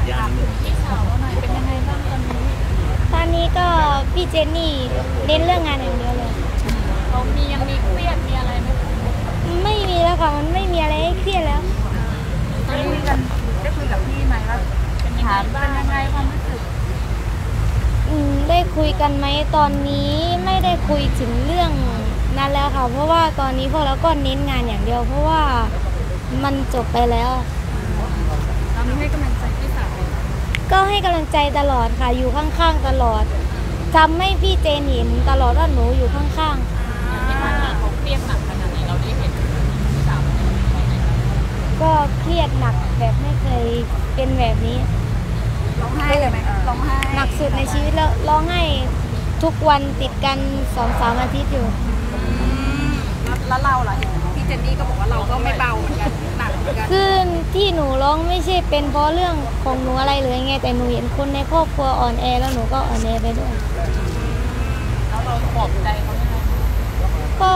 ยากนิดนึงพี่สาวหน่อยเป็นยังไงบ้างตอนนี้ก็พี่เจนนี่เน้นเรื่องงานอย่างเดียวเลยเรายังมีเครียดมีอะไรไหมไม่มีแล้วค่ะมันไม่มีอะไรให้เครียดแล้วได้คุยกับพี่ไหมว่าเป็นยังไงบ้างยังไงความรู้สึกได้คุยกันไหมตอนนี้ไม่ได้คุยถึงเรื่องนั้นแล้วค่ะเพราะว่าตอนนี้พวกเราก็เน้นงานอย่างเดียวเพราะว่ามันจบไปแล้วเรามีให้กำลังใจพี่สาวก็ให้กำลังใจตลอดค่ะอยู่ข้างๆตลอดทำให้พี่เจนเห็นตลอดว่าหนูอยู่ข้างๆที่ผ่านมาเขาเครียดหนักขนาดไหนเราได้เห็นพี่สาวก็เครียดหนักแบบไม่เคยเป็นแบบนี้ร้องไห้เลยไหมร้องไห้หนักสุดในชีวิตแล้วร้องไห้ทุกวันติดกัน 2-3 อาทิตย์อยู่แล้วเราล่ะพี่เจนนี่ก็บอกว่าเราก็ไม่เบาเหมือนกันหนักเหมือนกันคือที่หนูร้องไม่ใช่เป็นเพราะเรื่องของหนูอะไรเลยไงแต่หนูเห็นคนในครอบครัวอ่อนแอแล้วหนูก็อ่อนแอไปด้วยแล้วเราปลอบใจเขายังไงก็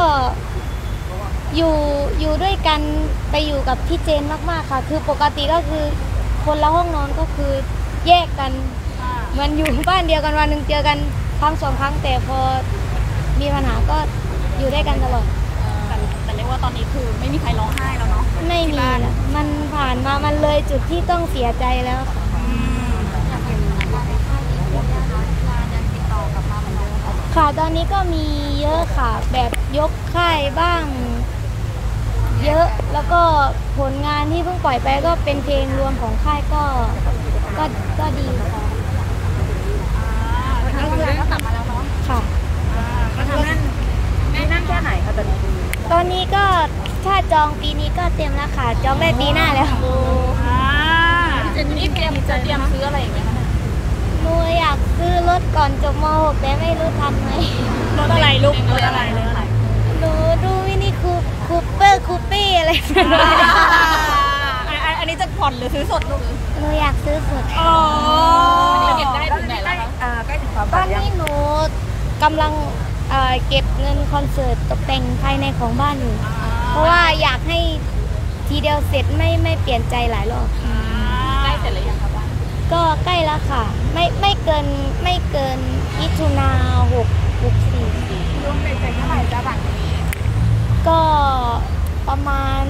อยู่ด้วยกันไปอยู่กับพี่เจนมากๆค่ะคือปกติก็คือคนละห้องนอนก็คือแยกกันมันอยู่บ้านเดียวกันวันหนึ่งเจอกันครั้ง2 ครั้งแต่พอมีปัญหาก็อยู่ด้วยกันตลอดแต่เรียกว่าตอนนี้คือไม่มีใครร้องไห้แล้วเนาะไม่มีแล้วมันผ่านมามันเลยจุดที่ต้องเสียใจแล้วค่ะค่ะตอนนี้ก็มีเยอะค่ะแบบยกค่ายบ้างเยอะแล้วก็ผลงานที่เพิ่งปล่อยไปก็เป็นเพลงรวมของค่ายก็ดีค่ะก็คือกลับมาแล้วเนาะค่ะก็ทำนั่นแค่ไหนคะตอนนี้ก็ถ้าจองปีนี้ก็เต็มแล้วค่ะจองได้ปีหน้าแล้วเจนนี่เตรียมซื้ออะไรอีกไหมคะหนูอยากซื้อรถก่อนจบม.6 แต่ไม่รู้ทันไหมรถอะไรลูกรถอะไรหนูดูมินิคูเปอร์คูปี้อะไรอันนี้จะผ่อนหรือซื้อสดลูกหนูอยากซื้อสดอ๋อเก็บได้ถึงไหนแล้วคะใกล้ถึงความตอนนี้หนูกำลังเก็บเงินคอนเสิร์ตตกแต่งภายในของบ้านอยู่เพราะว่าอยากให้ทีเดียวเสร็จไม่เปลี่ยนใจหลายรอบใกล้เสร็จแล้วยังคะบ้านก็ใกล้แล้วค่ะไม่เกินมิถุนา64 รวมเป็นเท่าไหร่จ้าบัตรนี้ก็ประมาณ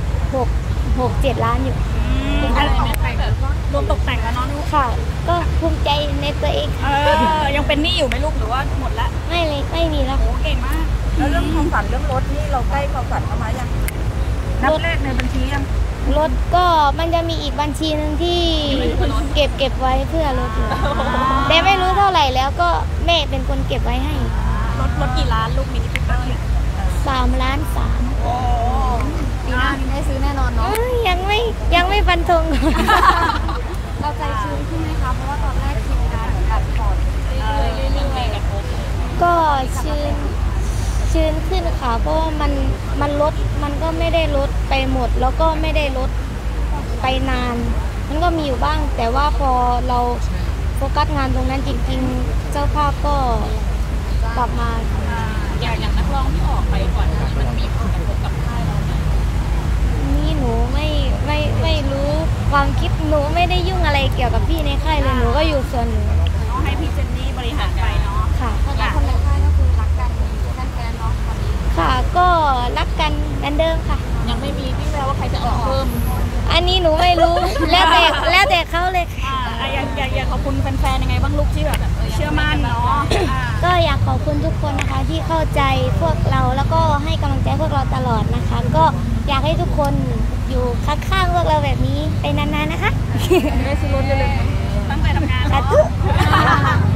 6-7 ล้านอยู่อะไรไม่ไปรวมตกแต่งแล้วเนาะค่ะก็ภูมิใจในตัวเองยังเป็นหนี้อยู่ไหมลูกหรือว่าหมดละไม่เลยไม่มีแล้วโอ้เก่งมากแล้วเรื่องความฝันเรื่องรถนี่เราใกล้ความฝันเข้ามายังนับเลขในบัญชียังรถก็มันจะมีอีกบัญชีนึงที่เก็บไว้เพื่อรถอยู่แต่ไม่รู้เท่าไหร่แล้วก็แม่เป็นคนเก็บไว้ให้รถกี่ล้านลูกมินิคูเปอร์ 3.3 ล้านโอ้ปีหน้านี้ได้ซื้อแน่นอนเนาะยังไม่ฟันธงเราใจชื้นขึ้นไหมคะเพราะว่าตอนแรกทีมงานเหมือนแบบขอเรื่อยๆก็ชื้นขึ้นค่ะเพราะว่ามันลดมันก็ไม่ได้ลดไปหมดแล้วก็ไม่ได้ลดไปนานมันก็มีอยู่บ้างแต่ว่าพอเราโฟกัสงานตรงนั้นจริงๆเจ้าภาพก็กลับมาอย่างนักร้องที่ออกไปก่อนมันมีผลกระทบกับค่ายเราไหมนี่หนูไม่รู้ความคิดหนูไม่ได้ยุ่งอะไรเกี่ยวกับพี่ในค่ายเลยหนูก็อยู่ส่วนหนูต้องให้พี่เจนนี่บริหารไปเนาะค่ะแล้วคนในค่ายก็คือรักกันแฟนๆเนาะตอนนี้ค่ะก็รักกันเหมือนเดิมค่ะยังไม่มีพี่แววว่าใครจะออกเพิ่มอันนี้หนูไม่รู้แล้วแต่เขาเลยอยากขอบคุณแฟนๆยังไงบ้างลูกที่แบบเชื่อมั่นเนาะก็อยากขอบคุณทุกคนนะคะที่เข้าใจพวกเราแล้วก็ให้กำลังใจพวกเราตลอดนะคะก็อยากให้ทุกคนอยู่ข้างๆพวกเราแบบนี้ไปนานๆนะคะได้ซื้อรถเร็วๆตั้งใจทำงานสาธุ